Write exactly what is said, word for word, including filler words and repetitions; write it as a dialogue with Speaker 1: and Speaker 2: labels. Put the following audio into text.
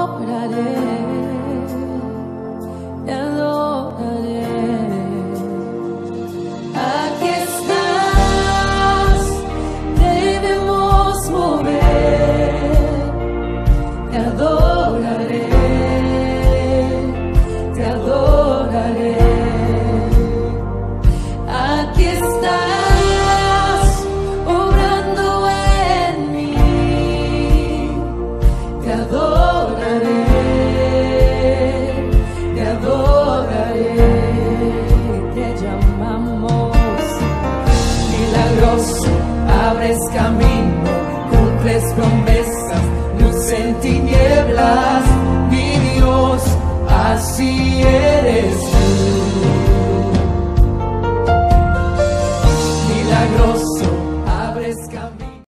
Speaker 1: te adoraré. Aquí estás, debemos mover, te adoraré, te adoraré. Aquí estás, obrando en mí, te adoraré, te adoraré. Te llamamos milagroso, abres camino, cumples promesas, luz en tinieblas, mi Dios, así eres tú.